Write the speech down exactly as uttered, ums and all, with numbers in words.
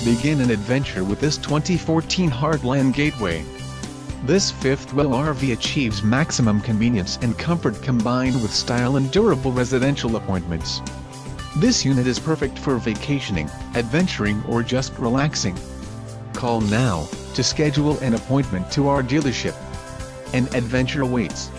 Begin an adventure with this twenty fourteen Heartland Gateway. This fifth-wheel R V achieves maximum convenience and comfort combined with style and durable residential appointments. This unit is perfect for vacationing, adventuring or just relaxing. Call now to schedule an appointment to our dealership. An adventure awaits.